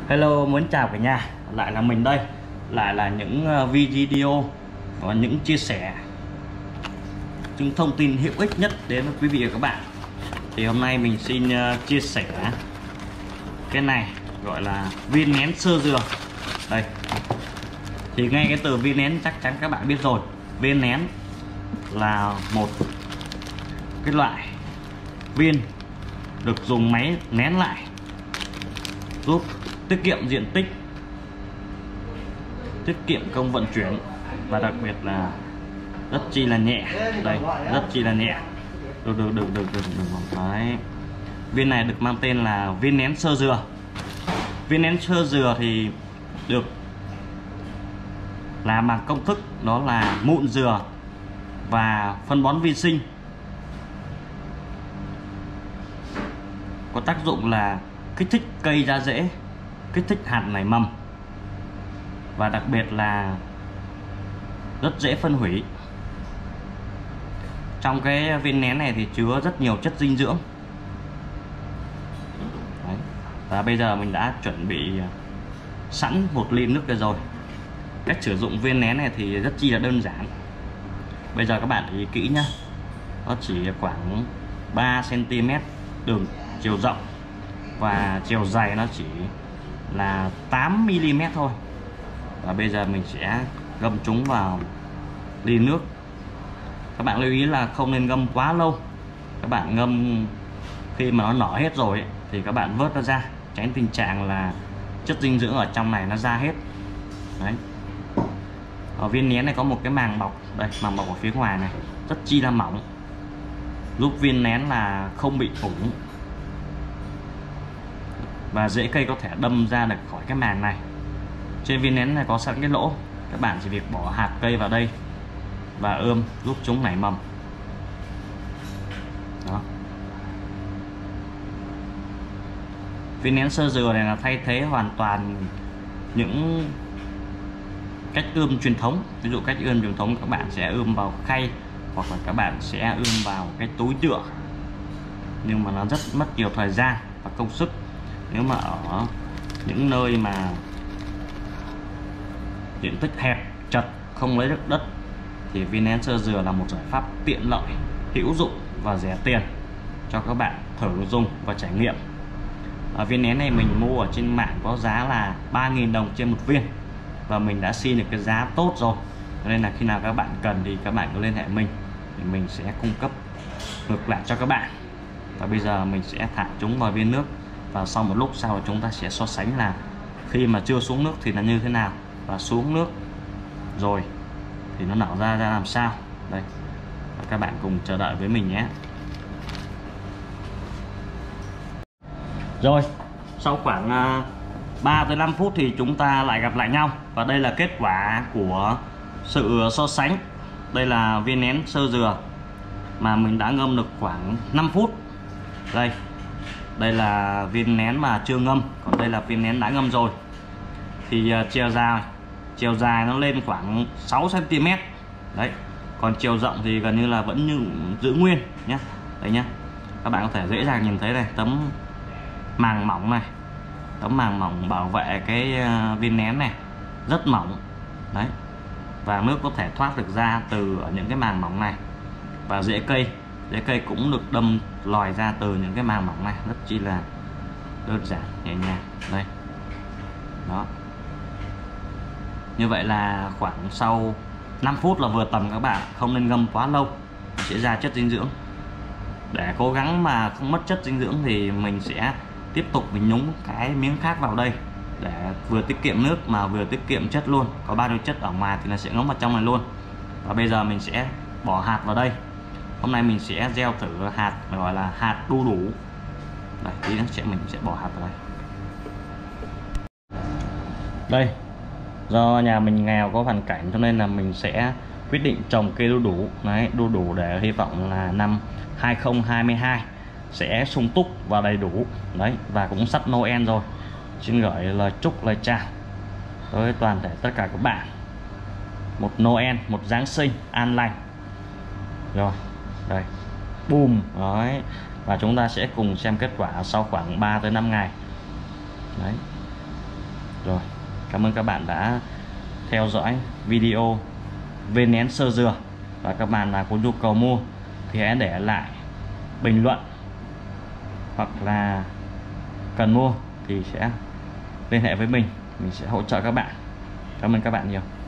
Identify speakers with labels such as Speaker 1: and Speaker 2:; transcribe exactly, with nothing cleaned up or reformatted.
Speaker 1: Hello, muốn chào cả nhà, lại là mình đây, lại là những video và những chia sẻ những thông tin hữu ích nhất đến với quý vị và các bạn. Thì hôm nay mình xin chia sẻ cái này gọi là viên nén sơ dừa. Đây, thì ngay cái từ viên nén chắc chắn các bạn biết rồi. Viên nén là một cái loại viên được dùng máy nén lại, giúp tiết kiệm diện tích, tiết kiệm công vận chuyển và đặc biệt là rất chi là nhẹ. Đây, rất chi là nhẹ. Được được được được được, được. Đấy. Viên này được mang tên là viên nén sơ dừa. Viên nén sơ dừa thì được làm bằng công thức đó là mụn dừa và phân bón vi sinh, có tác dụng là kích thích cây ra rễ, kích thích hạt nảy mầm và đặc biệt là rất dễ phân hủy. Trong cái viên nén này thì chứa rất nhiều chất dinh dưỡng. Đấy. Và bây giờ mình đã chuẩn bị sẵn một ly nước rồi. Cách sử dụng viên nén này thì rất chi là đơn giản. Bây giờ các bạn để ý kỹ nhá, nó chỉ khoảng ba xăng ti mét đường chiều rộng và chiều dày nó chỉ là tám mi li mét thôi. Và bây giờ mình sẽ ngâm chúng vào ly nước. Các bạn lưu ý là không nên ngâm quá lâu. Các bạn ngâm khi mà nó nở hết rồi ấy, thì các bạn vớt nó ra, tránh tình trạng là chất dinh dưỡng ở trong này nó ra hết. Đấy. Ở viên nén này có một cái màng bọc, đây, màng bọc ở phía ngoài này rất chi là mỏng, giúp viên nén là không bị ủng và rễ cây có thể đâm ra được khỏi cái màng này. Trên viên nén này có sẵn cái lỗ, các bạn chỉ việc bỏ hạt cây vào đây và ươm, giúp chúng nảy mầm. Đó. Viên nén sơ dừa này là thay thế hoàn toàn những cách ươm truyền thống. Ví dụ cách ươm truyền thống các bạn sẽ ươm vào khay hoặc là các bạn sẽ ươm vào cái túi nhựa, nhưng mà nó rất mất nhiều thời gian và công sức. Nếu mà ở những nơi mà diện tích hẹp, chật, không lấy được đất thì viên nén sơ dừa là một giải pháp tiện lợi, hữu dụng và rẻ tiền cho các bạn thử dùng và trải nghiệm. Ở viên nén này mình mua ở trên mạng có giá là ba nghìn đồng trên một viên, và mình đã xin được cái giá tốt rồi, nên là khi nào các bạn cần thì các bạn cứ liên hệ mình thì mình sẽ cung cấp ngược lại cho các bạn. Và bây giờ mình sẽ thả chúng vào viên nước, và sau một lúc sau chúng ta sẽ so sánh là khi mà chưa xuống nước thì là như thế nào, và xuống nước rồi thì nó nở ra ra làm sao. Đây, và các bạn cùng chờ đợi với mình nhé. Rồi, sau khoảng ba tới năm phút thì chúng ta lại gặp lại nhau, và đây là kết quả của sự so sánh. Đây là viên nén sơ dừa mà mình đã ngâm được khoảng năm phút. Đây, đây là viên nén mà chưa ngâm, còn đây là viên nén đã ngâm rồi. Thì uh, chiều dài chiều dài nó lên khoảng sáu xăng ti mét. Đấy, còn chiều rộng thì gần như là vẫn như giữ nguyên nhé. Đấy nhá, các bạn có thể dễ dàng nhìn thấy này, tấm màng mỏng này, tấm màng mỏng bảo vệ cái uh, viên nén này rất mỏng. Đấy, và nước có thể thoát được ra từ ở những cái màng mỏng này, và rễ cây rễ cây cũng được đâm lòi ra từ những cái màng mỏng này, rất chi là đơn giản, nhẹ nhàng. Đây, đó, như vậy là khoảng sau năm phút là vừa tầm. Các bạn không nên ngâm quá lâu, sẽ ra chất dinh dưỡng. Để cố gắng mà không mất chất dinh dưỡng thì mình sẽ tiếp tục mình nhúng cái miếng khác vào đây để vừa tiết kiệm nước mà vừa tiết kiệm chất luôn. Có bao nhiêu chất ở ngoài thì nó sẽ ngấm vào trong này luôn. Và bây giờ mình sẽ bỏ hạt vào đây. Hôm nay mình sẽ gieo thử hạt gọi là hạt đu đủ. Đây, tí nữa sẽ mình sẽ bỏ hạt vào đây. Đây, do nhà mình nghèo có hoàn cảnh cho nên là mình sẽ quyết định trồng cây đu đủ. Đấy, đu đủ để hy vọng là năm hai không hai hai sẽ sung túc và đầy đủ. Đấy, và cũng sắp Noel rồi. Xin gửi lời chúc, lời chào tới toàn thể tất cả các bạn một Noel, một Giáng sinh an lành. Rồi, đây, boom. Đấy, và chúng ta sẽ cùng xem kết quả sau khoảng ba tới năm ngày. Đấy, Rồi, cảm ơn các bạn đã theo dõi video viên nén sơ dừa, và các bạn nào có nhu cầu mua thì hãy để lại bình luận, hoặc là cần mua thì sẽ liên hệ với mình, mình sẽ hỗ trợ các bạn. Cảm ơn các bạn nhiều.